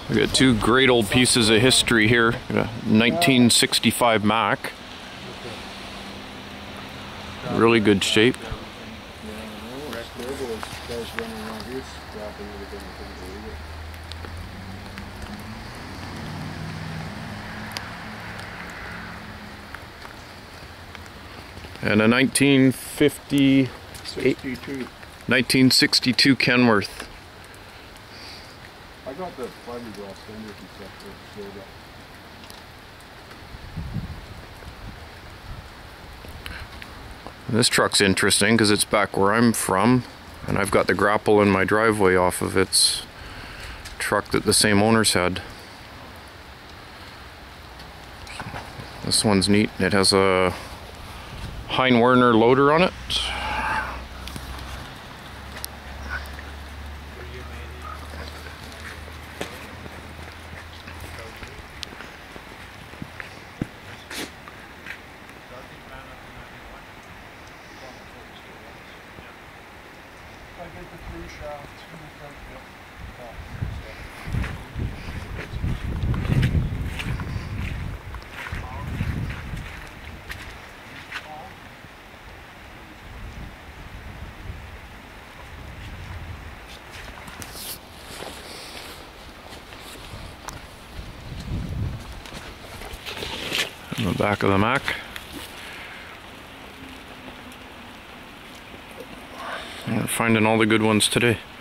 We got two great old pieces of history here. Got a 1965 Mack. Really good shape. And a 1962 Kenworth. I got the fiberglass fenders and stuff that showed up. This truck's interesting because it's back where I'm from, and I've got the grapple in my driveway off of its truck that the same owners had. This one's neat. It has a Werner loader on it. In the back of the Mack. We're finding all the good ones today.